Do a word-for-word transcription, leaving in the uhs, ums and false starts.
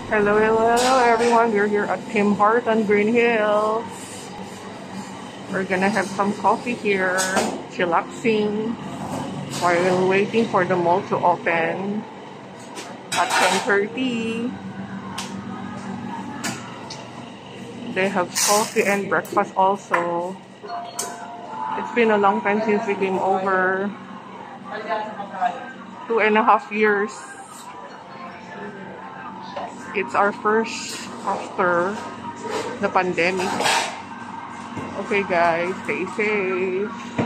Hello, hello, hello everyone. We're here at Tim Hort on Green Hills. We're gonna have some coffee here, chillaxing while waiting for the mall to open at ten thirty. They have coffee and breakfast also. It's been a long time since we came over. Two and a half years. It's our first after the pandemic. Okay guys, stay safe.